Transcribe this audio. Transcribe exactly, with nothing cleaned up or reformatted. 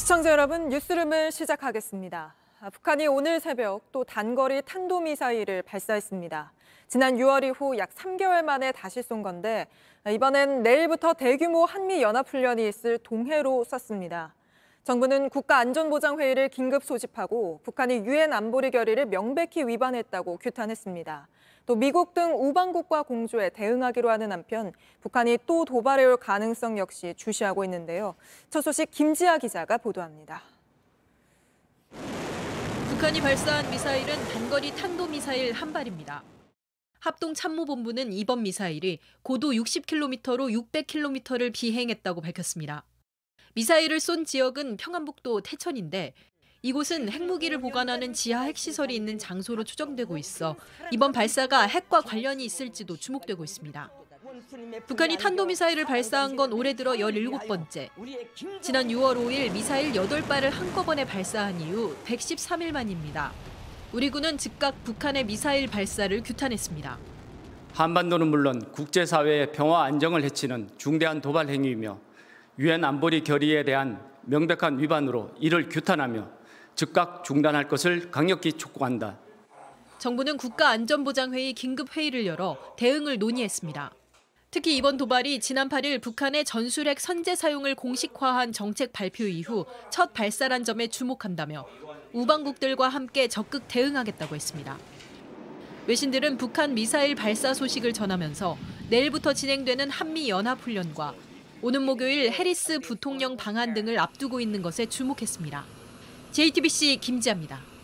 시청자 여러분, 뉴스룸을 시작하겠습니다. 북한이 오늘 새벽 또 단거리 탄도미사일을 발사했습니다. 지난 유월 이후 약 삼 개월 만에 다시 쏜 건데 이번엔 내일부터 대규모 한미연합훈련이 있을 동해로 쐈습니다. 정부는 국가안전보장회의를 긴급 소집하고 북한이 유엔 안보리 결의를 명백히 위반했다고 규탄했습니다. 또 미국 등 우방국과 공조에 대응하기로 하는 한편 북한이 또 도발해올 가능성 역시 주시하고 있는데요. 첫 소식 김지아 기자가 보도합니다. 북한이 발사한 미사일은 단거리 탄도미사일 한 발입니다. 합동참모본부는 이번 미사일이 고도 육십 킬로미터로 육백 킬로미터를 비행했다고 밝혔습니다. 미사일을 쏜 지역은 평안북도 태천인데 이곳은 핵무기를 보관하는 지하 핵시설이 있는 장소로 추정되고 있어 이번 발사가 핵과 관련이 있을지도 주목되고 있습니다. 북한이 탄도미사일을 발사한 건 올해 들어 열일곱 번째. 지난 유월 오일 미사일 여덟 발을 한꺼번에 발사한 이후 백십삼 일 만입니다. 우리 군은 즉각 북한의 미사일 발사를 규탄했습니다. 한반도는 물론 국제사회의 평화 안정을 해치는 중대한 도발 행위이며 유엔 안보리 결의에 대한 명백한 위반으로 이를 규탄하며 즉각 중단할 것을 강력히 촉구한다. 정부는 국가안전보장회의 긴급회의를 열어 대응을 논의했습니다. 특히 이번 도발이 지난 팔 일 북한의 전술핵 선제 사용을 공식화한 정책 발표 이후 첫 발사란 점에 주목한다며 우방국들과 함께 적극 대응하겠다고 했습니다. 외신들은 북한 미사일 발사 소식을 전하면서 내일부터 진행되는 한미연합훈련과 오는 목요일 해리스 부통령 방한 등을 앞두고 있는 것에 주목했습니다. 제이티비씨 김지아입니다.